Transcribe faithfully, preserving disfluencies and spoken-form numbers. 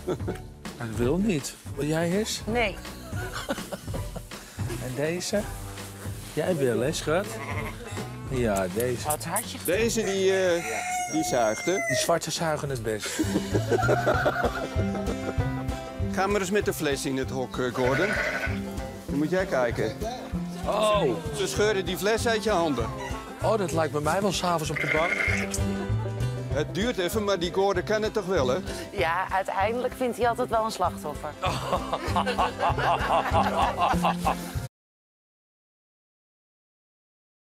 Ik wil niet. Wil jij eens? Nee. En deze? Jij wil, hè, schat? Ja, deze. Wat had je? Deze, die, uh, die zuigt, hè? Die zwarte zuigen het best. Ga maar eens met de fles in het hok, uh, Gordon. Dan moet jij kijken. Oh. Ze scheuren die fles uit je handen. Oh, dat lijkt bij mij wel s'avonds op de bank. Het duurt even, maar die Gordon kan het toch wel, hè? Ja, uiteindelijk vindt hij altijd wel een slachtoffer.